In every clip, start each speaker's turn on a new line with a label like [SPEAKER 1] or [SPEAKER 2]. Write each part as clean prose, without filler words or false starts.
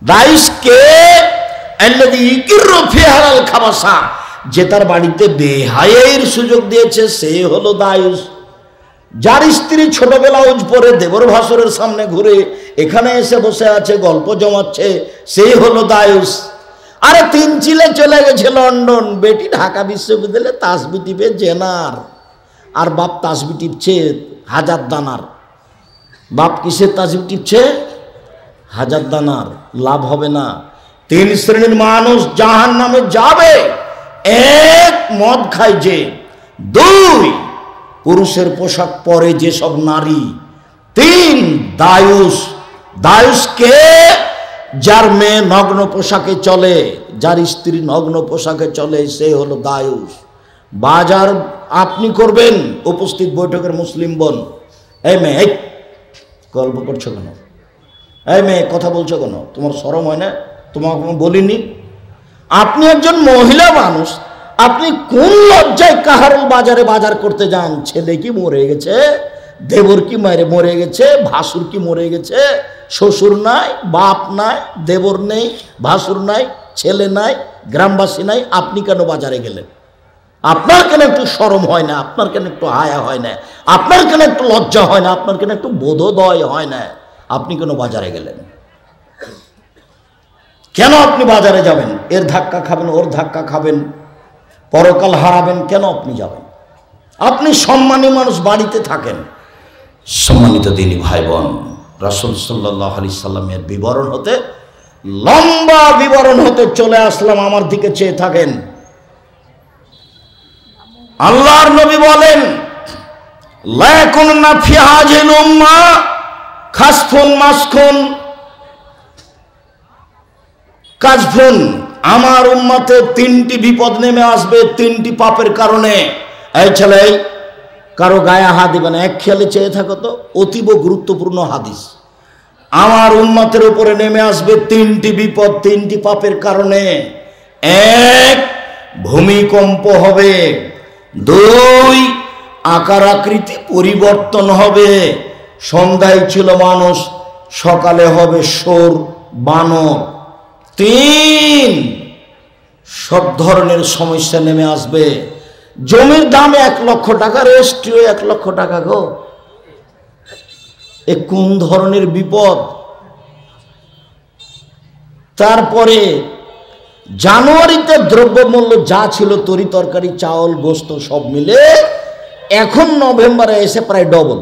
[SPEAKER 1] দায়ুস কে আল্লাযী ইকিরু ফিহাল খাবাসা, যে তার বাড়িতে বেহায়াইর সুযোগ দিয়েছে সে হলো দায়ুস। যার স্ত্রী ছোট ব্লাউজ পরে দেবর ভাসুরের সামনে ঘুরে এখানে এসে বসে আছে গল্প জমাচ্ছে সেই হলো দায়ুস। আরে তিন ছেলে চলে গেছে লন্ডন, বেটি ঢাকা বিশ্ববিদ্যালয়ে তাসবি টিপে জেনার, আর বাপ তাসবি টিপছে হাজার দানার। বাপ কিসের তাসবি টিপছে? হাজার দানার। লাভ হবে না। তিন শ্রেণীর মানুষ জাহান্নামে যাবে। এক, মদ খায় যে। দুই, পুরুষের পোশাক পরে যেসব নারী। তিন, দায়ুস। দায়ুস কে? যার মেয়ে নগ্ন পোশাকে চলে, যার স্ত্রী নগ্ন পোশাকে চলে, সে হলো দায়ুস। বাজার আপনি করবেন, উপস্থিত বৈঠকের মুসলিম বোন। এই মেয়ে, এই গল্প করছো কেন? এই মেয়ে কথা বলছো কেন? তোমার শরম হয় না? তোমাকে বলিনি? আপনি একজন মহিলা মানুষ, আপনি কোন লজ্জায় কাহারুল বাজারে বাজার করতে যান? ছেলে কি মরে গেছে? দেবর কি মরে গেছে? ভাসুর কি মরে গেছে? শ্বশুর নাই, বাপ নাই, দেবর নেই, ভাসুর নাই, ছেলে নাই, গ্রামবাসী নাই, আপনি কেন বাজারে গেলেন? আপনার কেন একটু শরম হয় না? আপনার কেন একটু হায়া হয় না? আপনার কেন একটু লজ্জা হয় না? আপনার কেন একটু বোধোদয় হয় না? আপনি কেন বাজারে গেলেন? কেন আপনি বাজারে যাবেন? এর ধাক্কা খাবেন, ওর ধাক্কা খাবেন, পরকাল হারাবেন, কেন আপনি যাবেন? আপনি সম্মানী মানুষ, বাড়িতে থাকেন। সম্মানিত দিনী ভাই বোন, রাসূল সাল্লাল্লাহু আলাইহি সাল্লামের বিবরণ হতে, লম্বা বিবরণ হতে চলে আসলাম। আমার দিকে চেয়ে থাকেন। আল্লাহর নবী বলেন, লা ইয়াকুননা ফি হাযিহিল উম্মাহ খাসফুন মাসখুন কাজফুন। আমার উম্মতে তিনটি বিপদ নেমে আসবে, তিনটি পাপের কারণে। এই ছেলে, কারো গায়ে হাত দিবে না। এক খেয়ালে চেয়ে থাকো তো, অতীব গুরুত্বপূর্ণ হাদিস। আমার উম্মতের উপরে নেমে আসবে তিনটি বিপদ, তিনটি পাপের কারণে। এক, ভূমিকম্প হবে। দুই, আকার আকৃতি পরিবর্তন হবে। সন্ধ্যায় ছিল মানুষ, সকালে হবে শোর, বানর। তিন, সব ধরনের সমস্যা নেমে আসবে। জমির দাম 1 লক্ষ টাকা, রেজিস্ট্রিও 1 লক্ষ টাকা গো। এ কোন ধরনের বিপদ? তারপরে জানুয়ারিতে দ্রব্যমূল্য যা ছিল, তরি তরকারি, চাউল, গোস্ত সব মিলে এখন নভেম্বরে এসে প্রায় ডবল।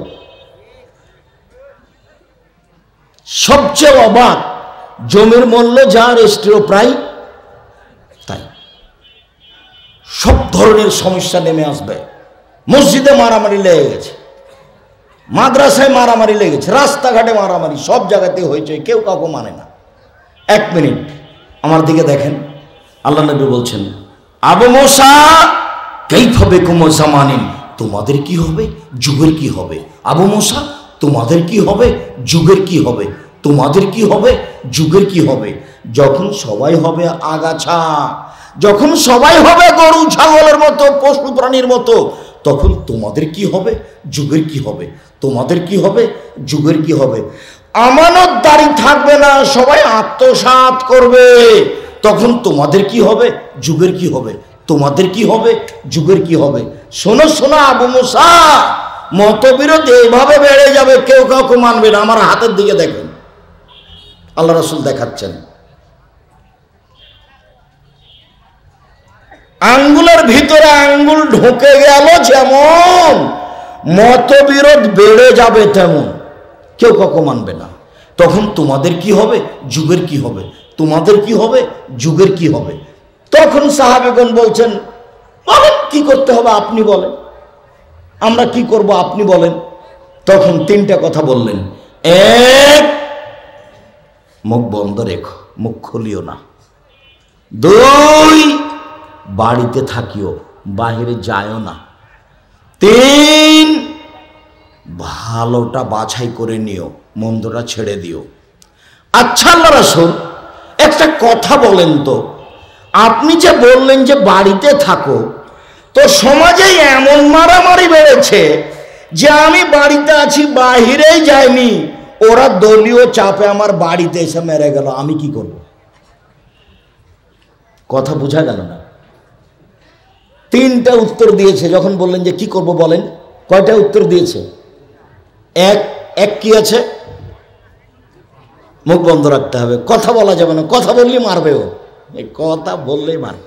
[SPEAKER 1] সবচেয়ে অবাক, জমির মূল্য যা, রেজিস্ট্রিও প্রায় তাই। সব ধরনের সমস্যা নেমে আসবে। মসজিদে মারামারি লেগে গেছে, মাদ্রাসায় মারামারি লেগেছে, রাস্তাঘাটে মারামারি, সব জায়গাতে হয়েছে, কেউ কাউকে মানে না। 1 মিনিট আমার দিকে দেখেন। আল্লাহ নবী বলছেন, আবু মুসা কাইফা বিকুম জামানিন, তোমাদের কি হবে, যুগের কি হবে? আবু মুসা, তোমাদের কি হবে, যুগের কি হবে? তোমাদের কি হবে, যুগের কি হবে? যখন সবাই হবে আগাছা, যখন সবাই হবে গরু ছাগলের মতো, পশু প্রাণীর মতো, তখন তোমাদের কি হবে, যুগের কি হবে? তোমাদের কি হবে, যুগের কি হবে? আমানতদারি থাকবে না, সবাই আত্মসাৎ করবে, তখন তোমাদের কি হবে, যুগের কি হবে? তোমাদের কি হবে, যুগের কি হবে? শোনো শোনো আবু মুসা, মতবিরোধ এইভাবে বেড়ে যাবে, কেউ কাউকে মানবে না। আমার হাতের দিকে দেখেন, আল্লাহ রাসূল দেখাচ্ছেন। আঙ্গুলের ভিতরে আঙ্গুল ঢুকে গেল, যেমন মতবিরোধ বেড়ে যাবে তেমন, কেউ কাউকে মানবে না। তখন তোমাদের কি হবে, যুগের কি হবে? তোমাদের কি হবে, যুগের কি হবে? তখন সাহাবেগণ বলছেন, বলেন কি করতে হবে, আপনি বলেন, আমরা কি করব, আপনি বলেন। তখন 3টা কথা বললেন। এক, মুখ বন্ধ রেখো, মুখ খুলিও না। 2, বাড়িতে থাকিও, বাহিরে যায়ও না। 3, ভালোটা বাছাই করে নিও, মন্দটা ছেড়ে দিও। আচ্ছা আল্লাহ রাসূল, একটা কথা বলেন তো, আপনি যে বললেন যে বাড়িতে থাকো, তো সমাজে এমন মারামারি বেড়েছে যে আমি বাড়িতে আছি, বাহিরেই যাইনি, ওরা দলীয় চাপে আমার বাড়িতে এসে মেরে গেল, আমি কি করব? কথা বোঝা গেল না? তিনটা উত্তর দিয়েছে। যখন বললেন যে কি করব বলেন, কয়টা উত্তর দিয়েছে? এক কি আছে? মুখ বন্ধ রাখতে হবে, কথা বলা যাবে না, কথা বললেই মারবে ও, এই কথা বললেই মারবে।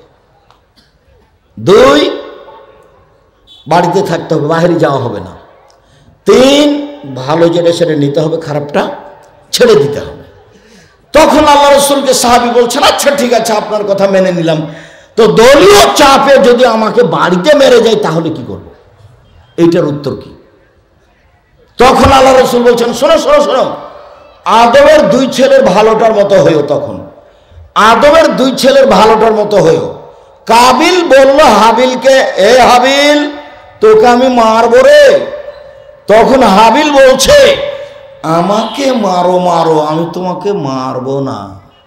[SPEAKER 1] 2, বাড়িতে থাকতে হবে, বাইরে যাওয়া হবে না। 3, ভালো যেটা সেটা নিতে হবে, খারাপটা ছেড়ে দিতে হবে। তখন আল্লাহ রসুলকে সাহাবী বলছেন, আচ্ছা ঠিক আছে আপনার কথা মেনে নিলাম, তো দলীয় চাপে যদি আমাকে বাড়িতে মেরে যায় তাহলে কি করব? এইটার উত্তর কি? তখন আল্লাহ রসুল বলছেন, শোনো শোনো শোনো, আদমের 2 ছেলের ভালোটার মতো হয়েও, তখন আদমের 2 ছেলের ভালোটার মতো হয়েও। কাবিল বলল হাবিলকে, এ হাবিল তোকে আমি মারবো রে। তখন হাবিল বলছে, আমাকে মারো মারো, আমি তোমাকে মারবো না।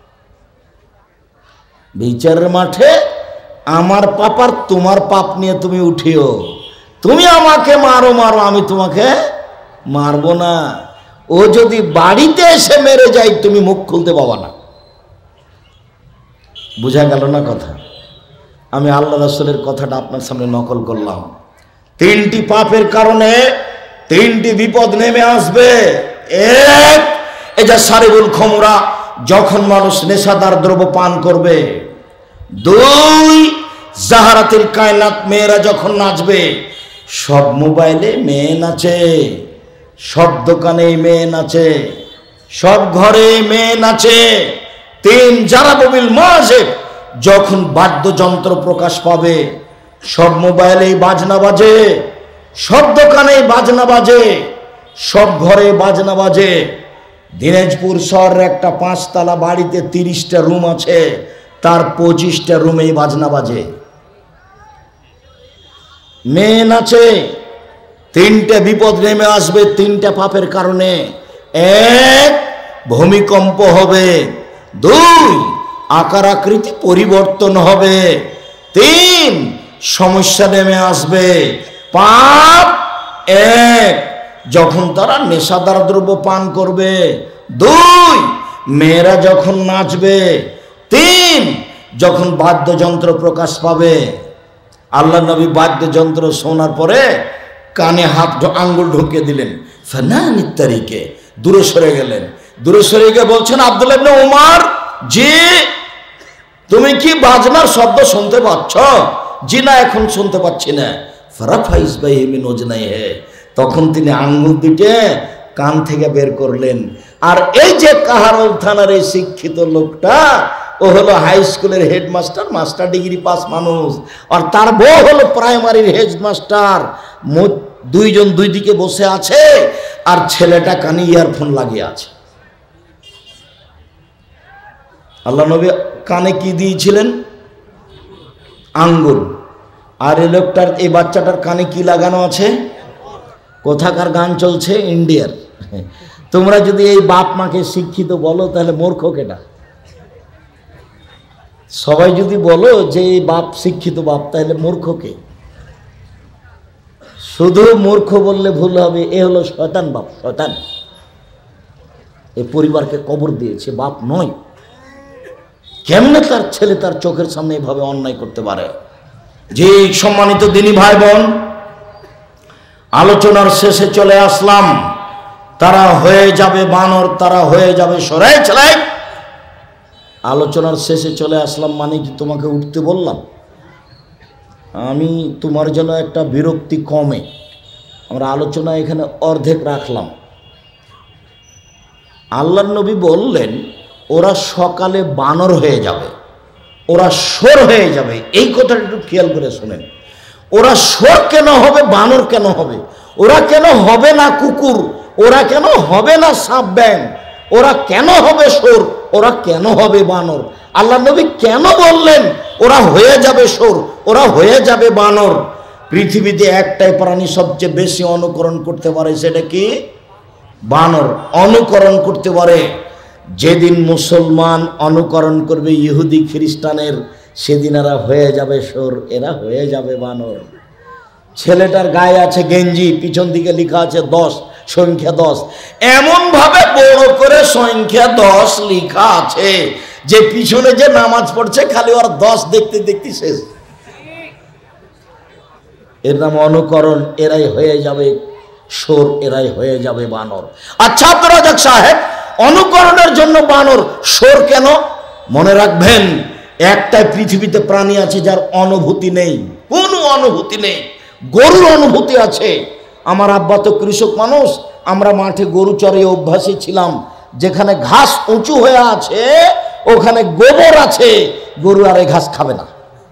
[SPEAKER 1] বিচারের মাঠে আমার পাপ আর তোমার পাপ নিয়ে তুমি উঠিও, তুমি আমাকে মারো মারো, আমি তোমাকে মারবো না। ও যদি বাড়িতে এসে মেরে যায় তুমি মুখ খুলতে পাবা না। বুঝা গেল না কথা? আমি আল্লাহ রাসূলের কথাটা আপনার সামনে নকল করলাম। 3টি পাপের কারণে 3টি বিপদ নেমে আসবে। 1, এই যে সারিবুল খমরা, যখন মানুষ নেশাদার দ্রব্য পান করবে। 2, জাহারাতুল কায়নাত, মেয়েরা যখন নাচবে। সব মোবাইলে মেয়ে নাচে, সব দোকানে মেয়ে নাচে, সব ঘরে মেয়ে নাচে। 3, জারাবুল মাজিব, যখন বাদ্যযন্ত্র প্রকাশ পাবে, সব মোবাইলেই বাজনা বাজে, সব দোকানেই বাজনা বাজে, সব ঘরে বাজনা বাজে। দিনাজপুর শহরের একটা 5 তলা বাড়িতে 30টা রুম আছে, তার 25টা রুমেই বাজনা বাজে, মেয়ে নাচে। 3টে বিপদ নেমে আসবে 3টা পাপের কারণে। 1, ভূমিকম্প হবে। 2, আকার আকৃতি পরিবর্তন হবে। 3, সমস্যা নেমে আসবে। 5, 1, যখন তারা নেশাদার দ্রব্য পান করবে। 2, মেয়েরা যখন নাচবে। 3, যখন বাদ্যযন্ত্র প্রকাশ পাবে। আল্লাহ নবী বাদ্যযন্ত্র শোনার পরে কানে আঙ্গুল ঢুকিয়ে দিলেন, ফানানিত তারিকে, দূরে সরে গেলেন। দূরে সরে গিয়ে বলছেন, আব্দুল্লাহ ইবনে উমর, জি তুমি কি বাজনার শব্দ শুনতে পাচ্ছ? জি না, এখন শুনতে পাচ্ছি না। ফারাফাইস বাইহি মিন উজনাইহি, তখন তিনি আঙ্গুল দুটো কান থেকে বের করলেন। আর এই যে কাহারোল থানার এই শিক্ষিত লোকটা, ও হলো হাই স্কুলের হেডমাস্টার, মাস্টার ডিগ্রি পাস মানুষ, আর তার বউ হলো প্রাইমারির হেডমাস্টার। 2 জন 2 দিকে বসে আছে, আর ছেলেটা কানে ইয়ারফোন লাগিয়ে আছে। আল্লাহ নবী কানে কি দিয়েছিলেন? আঙ্গুল। আর এই লোকটার, এই বাচ্চাটার কানে কি লাগানো আছে? কোথাকার গান চলছে? ইন্ডিয়ার। তোমরা যদি এই বাপ মাকে শিক্ষিত বলো তাহলে মূর্খ কেটা? সবাই যদি বলো যে এই বাপ শিক্ষিত বাপ, তাহলে মূর্খ কে? শুধু মূর্খ বললে ভুল হবে, এ হলো শয়তান বাপ, শয়তান। এই পরিবারকে কবর দিয়েছে, বাপ নয়। কেমনে তার ছেলে তার চোখের সামনে এভাবে অন্যায় করতে পারে? যে সম্মানিত দিনী ভাই বোন, আলোচনার শেষে চলে আসলাম। তারা হয়ে যাবে বানর, তারা হয়ে যাবে সরাই ছেলে। আলোচনার শেষে চলে আসলাম মানে কি তোমাকে উঠতে বললাম? আমি তোমার জন্য একটা বিরক্তি কমে আমরা আলোচনা এখানে অর্ধেক রাখলাম। আল্লাহর নবী বললেন ওরা সকালে বানর হয়ে যাবে, ওরা শোর হয়ে যাবে। এই কথাটা একটু খেয়াল করে শোনেন। ওরা শোর কেন হবে, বানর কেন হবে? ওরা কেন হবে না কুকুর? ওরা কেন হবে না সাপ ব্যাং? ওরা কেন হবে শোর? ওরা কেন হবে বানর? আল্লাহ নবী কেন বললেন ওরা হয়ে যাবে শোর, ওরা হয়ে যাবে বানর? পৃথিবীতে একটাই প্রাণী সবচেয়ে বেশি অনুকরণ করতে পারে, সেটা কি? বানর। অনুকরণ করতে পারে। যেদিন মুসলমান অনুকরণ করবে ইহুদি খ্রিস্টানের, সেদিন এরা হয়ে যাবে শোর, এরা হয়ে যাবে বানর। ছেলেটার গায়ে আছে গেঞ্জি, পিছন দিকে লেখা আছে 10, সংখ্যা 10। এমন ভাবে বড় করে সংখ্যা 10 লেখা আছে যে পিছনে যে নামাজ পড়ছে খালি ওর 10 দেখতে দেখতে শেষ। এর নাম অনুকরণ। এরাই হয়ে যাবে সোর, এরাই হয়ে যাবে বানর। আচ্ছা আব্দুর রাজ্জাক সাহেব, অনুকরণের জন্য বানর, সোর কেন? মনে রাখবেন, একটাই পৃথিবীতে প্রাণী আছে যার অনুভূতি নেই, কোনো অনুভূতি নেই। গরুর অনুভূতি আছে। আমার আব্বা তো কৃষক মানুষ, আমরা মাঠে গরু চড়িয়ে অভ্যাসী ছিলাম। যেখানে ঘাস উঁচু হয়ে আছে ওখানে গোবর আছে, গরু আর এই ঘাস খাবে না।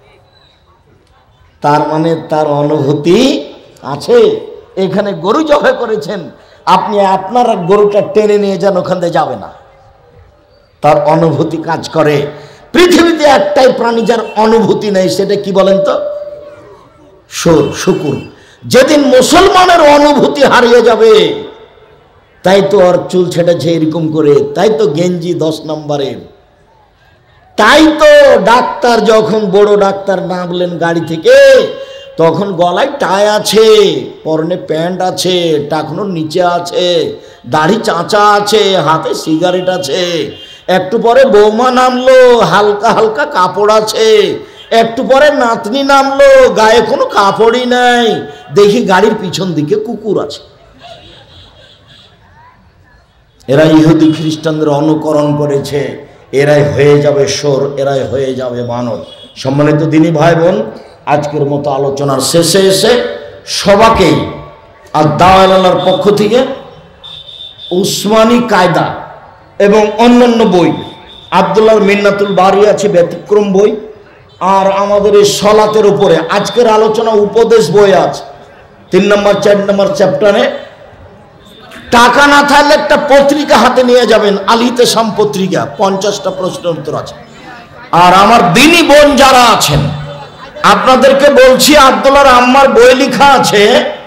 [SPEAKER 1] তার মানে তার অনুভূতি আছে। এখানে গরু জবাই করেছেন, আপনি আপনার গরুটা টেনে নিয়ে যান, ওখান থেকে যাবে না। তার অনুভূতি কাজ করে। পৃথিবীতে একটাই প্রাণী যার অনুভূতি নেই, সেটা কি বলেন তো? সোর, শুকুর। যেদিন মুসলমানের অনুভূতি হারিয়ে যাবে, তাই তো ওর চুল ছেটেছে এরকম করে, তাই তো গেঞ্জি 10 নম্বরের, তাই তো ডাক্তার যখন বড় ডাক্তার নামলেন গাড়ি থেকে, তখন গলায় টাই আছে, পরনে প্যান্ট আছে, টাকনোর নিচে আছে, দাড়ি চাঁচা আছে, হাতে সিগারেট আছে। একটু পরে বৌমা নামলো, হালকা হালকা কাপড় আছে। একটু পরে নাতনি নামলো, গায়ে কোনো কাপড়ই নাই, দেখি গাড়ির পিছন দিকে কুকুর আছে। এরা ইহুদি খ্রিস্টানদের অনুকরণ করেছে, এরাই হয়ে যাবে সোর, এরাই হয়ে যাবে বানর। সম্মানিত দিনী ভাই বোন, আজকের মতো আলোচনার শেষে এসে সবাকেই আর দাওয়ালার পক্ষ থেকে উসমানী কায়দা এবং অন্যান্য বই, আব্দুল্লাহর মিন্নাতুল বারি আছে ব্যতিক্রম বই, আর আমাদের এই সলাতের উপরে আজকের আলোচনা উপদেশ বই আছে 3 নম্বর 4 নম্বর চ্যাপ্টারে। টাকা না থাকলে একটা পত্রিকা হাতে নিয়ে যাবেন, আল ইতিসাম পত্রিকা, 50টা প্রশ্নের উত্তর আছে। আর আমার দিনী বোন যারা আছেন, আপনাদেরকে বলছি, আব্দুল্লাহর আম্মার বই লেখা আছে,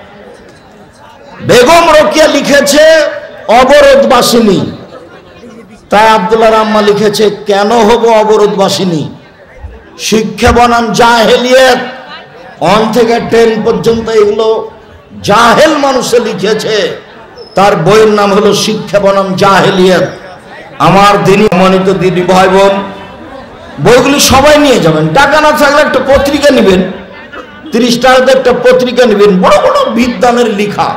[SPEAKER 1] বেগম রোকেয়া লিখেছে অবরোধবাসিনী, তাই আব্দুল্লাহর আম্মা লিখেছে কেন হব অবরোধবাসিনী। শিক্ষা বনাম জাহেলিয়াত 1 থেকে 10 পর্যন্ত এগুলো জাহেল মানুষে লিখেছে, তার বইয়ের নাম হলো শিক্ষা বনাম জাহেলিয়াত। আমার দিনী মানিত দিনী ভাই বোন, বইগুলি সবাই নিয়ে যাবেন। টাকা না থাকলে একটা পত্রিকা নেবেন, 30 টাকাতে একটা পত্রিকা নেবেন, বড় বড় বিদ্বানের লেখা।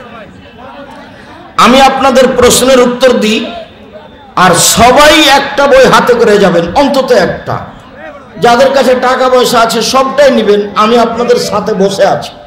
[SPEAKER 1] আমি আপনাদের প্রশ্নের উত্তর দিই, আর সবাই একটা বই হাতে করে যাবেন, অন্তত একটা। যাদের কাছে টাকা পয়সা আছে সবটাই নেবেন, আমি আপনাদের সাথে বসে আছি।